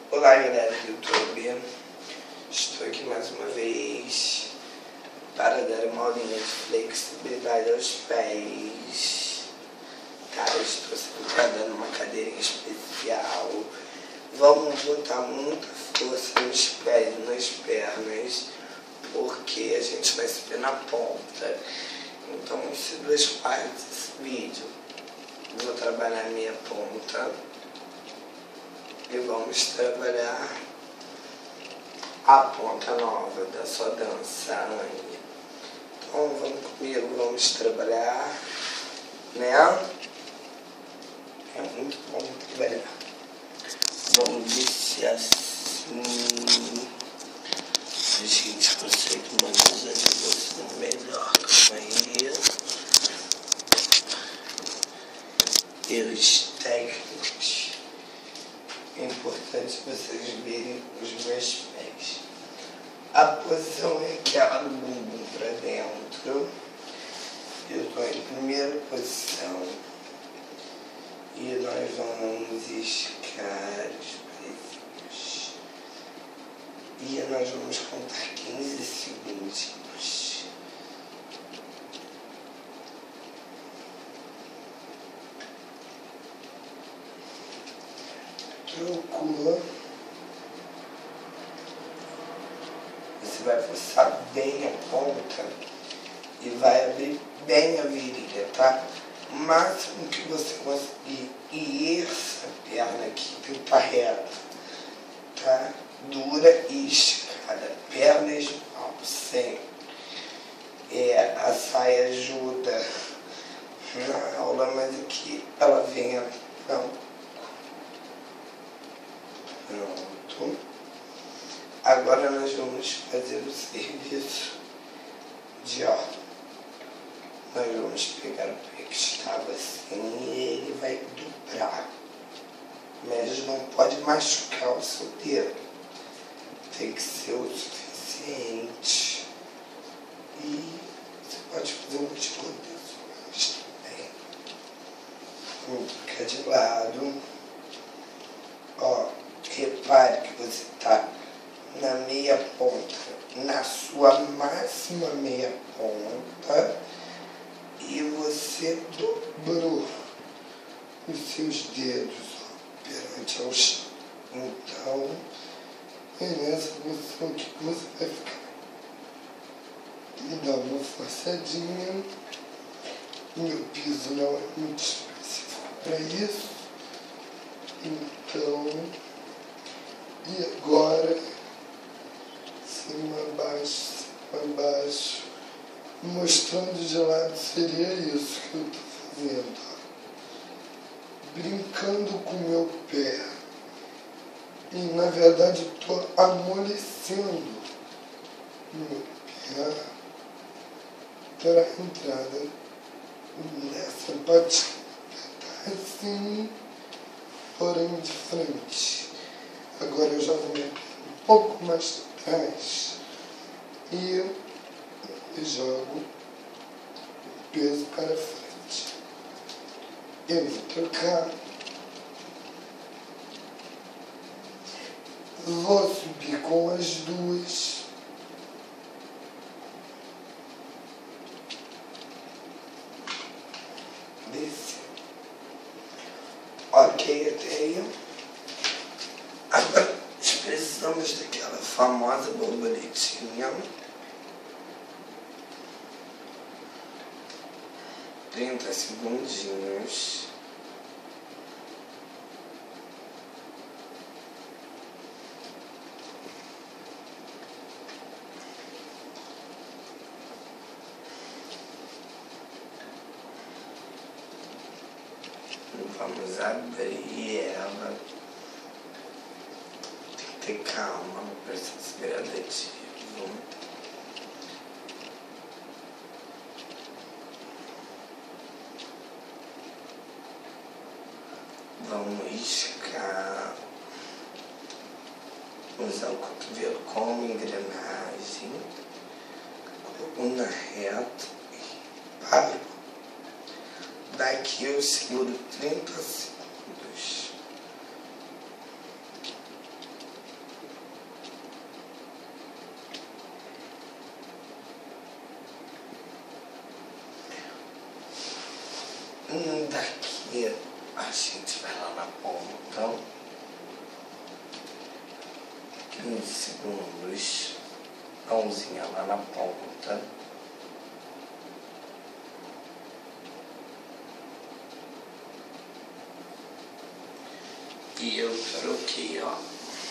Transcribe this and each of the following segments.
Olá, galera do YouTube, estou aqui mais uma vez para dar uma aulinha de flexibilidade aos pés. Tá, eu estou sentada numa cadeira especial. Vamos botar muita força nos pés e nas pernas, porque a gente vai subir na ponta. Então, esse 2 partes desse vídeo, eu vou trabalhar a meia ponta. E vamos trabalhar a ponta nova da sua dança, Anne. Então vamos comigo, vamos trabalhar, né? É muito bom trabalhar. Vamos descer assim. A gente consegue manejar de você melhor. Calma aí. Erros técnicos. É importante vocês verem os meus pés. A posição é aquela do bumbum para dentro. Eu estou em primeira posição. E nós vamos esticar os pezinhos. E nós vamos contar 15 segundinhos. Trocou. Você vai forçar bem a ponta e vai abrir bem a virilha, tá? O máximo que você conseguir. E essa perna aqui tem que estar reta, tá? Dura e esticada. Pernas de pau, sempre. A saia ajuda na aula, mas aqui ela vem não. Pronto. Agora nós vamos fazer o serviço de ó. Nós vamos pegar o pé que estava assim e ele vai dobrar. Mas não pode machucar o seu dedo. Tem que ser o suficiente. E você pode fazer um tiroteio mas também. Vamos ficar de lado. Ó. Repare que você está na meia ponta, na sua máxima meia ponta, e você dobrou os seus dedos perante ao chão. Então, é nessa posição que você vai ficar. E dá uma forçadinha. Meu piso não é muito específico para isso. Então, e agora, cima, baixo, mostrando de lado, seria isso que eu estou fazendo. Ó. Brincando com o meu pé. E na verdade estou amolecendo o meu pé para a entrada nessa patinha. Tá assim, porém de frente. Agora eu já vou me um pouco mais atrás e jogo o peso para frente. Eu vou trocar. Vou subir com as duas. Descer. Ok, até aí. Agora precisamos daquela famosa borboletinha. 30 segundinhos. Vamos abrir ela. Tem que ter calma no processo gradativo. Vamos esticar. Usar o cotovelo como engrenagem. Coluna reta e paro. Daqui eu seguro 30 segundos. A gente vai lá na ponta. 15 segundos. Mãozinha lá na ponta. E eu troquei, ó.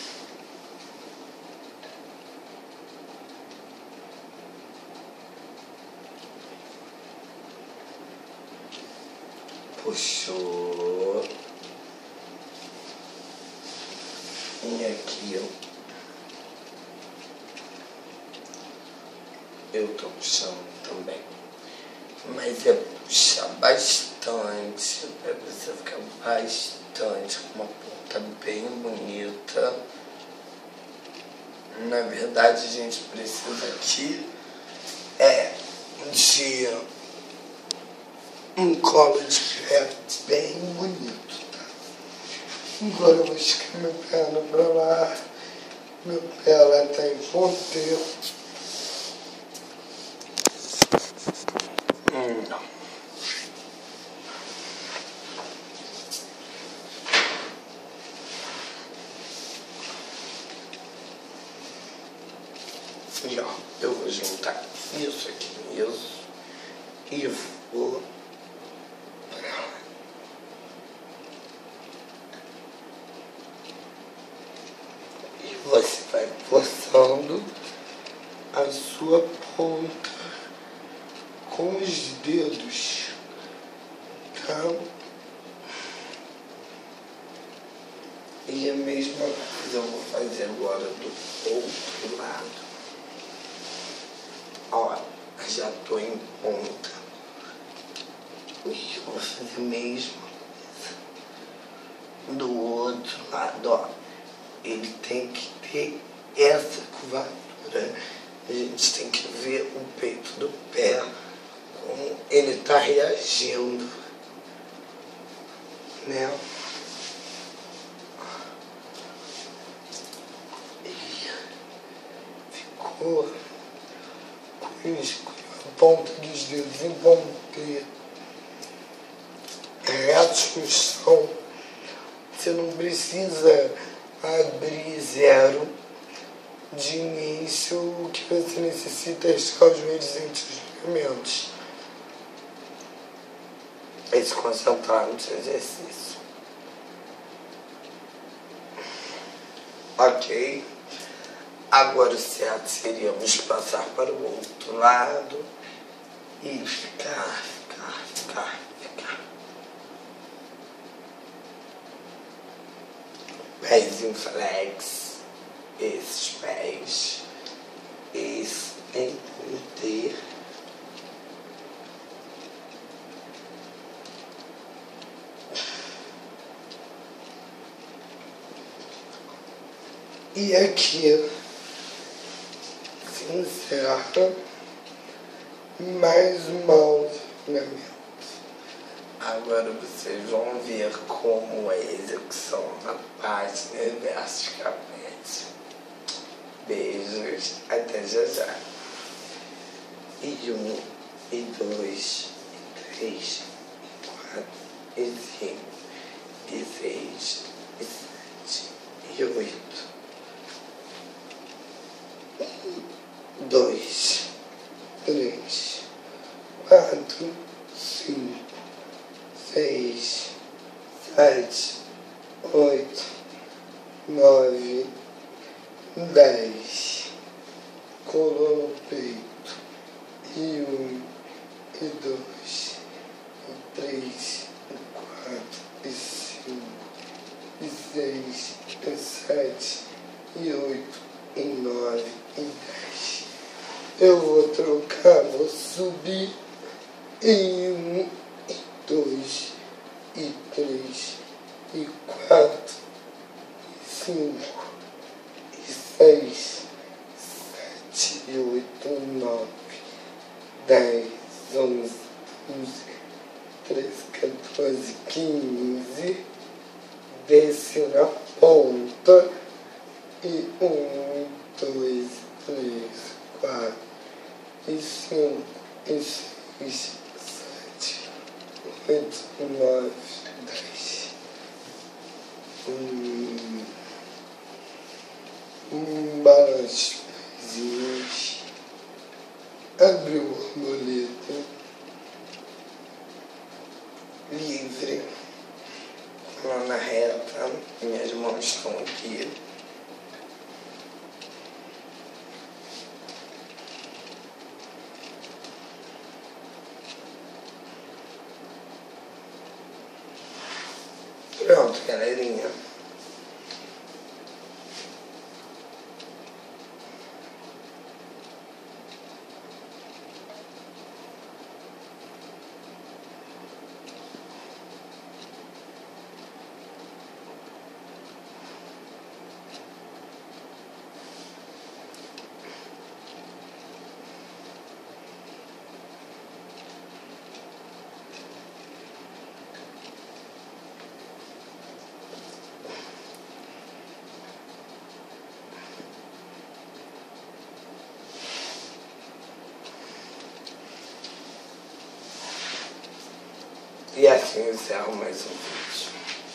Puxou. E aqui eu tô puxando também. Mas é puxar bastante, pra você ficar bastante com uma ponta bem bonita. Na verdade, a gente precisa aqui de um colo de pé bem bonito, tá? Agora eu vou esticar minha perna pra lá. Meu pé lá tá em ponteiro. Não. E ó, eu vou juntar isso aqui mesmo e vou pra lá. E você vai forçando a sua ponta com os dedos, tá? E a mesma coisa eu vou fazer agora do outro lado. Ó, já tô em ponta. E eu vou fazer a mesma coisa do outro lado, ó. Ele tem que ter essa curvatura. A gente tem que ver o peito do pé, como ele tá reagindo, né? E ficou com a ponta dos dedos em ponteiro, retos no chão. Você não precisa abrir zero de início. O que você necessita é esticar os joelhos entre os ligamentos e se concentrar no seu exercício. Ok? Agora o certo seríamos passar para o outro lado e ficar. Pés em flex, esses pés, esse em ponteiro. E aqui se encerra mais um alongamento. Agora vocês vão ver como é a execução na página verticalmente. Beijos, até já já. E 1, e 2, e 3, e 4, e 5, e 6, e 7, e 8. 1, 2, 3, 4, 5, 6, 7, 8, 9, 10. Colou no peito. E 1, e 2, e 3, e 4, e 5, e 6, e 7, e 8, e 9, e 10. Eu vou trocar, vou subir em 1, e 2, e 3, e 4, e 5, e 6, 7, e 8, 9, 10, 11, 12, 13, 14, 15. Desce na ponta. E 1, 2, 3, 4, e 5, e 6, 7, 8, 9, 10. balões, abriu borboleta, livre, mão na reta, minhas mãos estão aqui. Pronto, galerinha. E assim encerro mais um vídeo.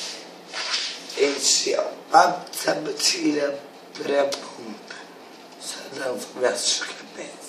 Este é o Papo de Sabatilha pré-ponta. Só dança versus cabeça.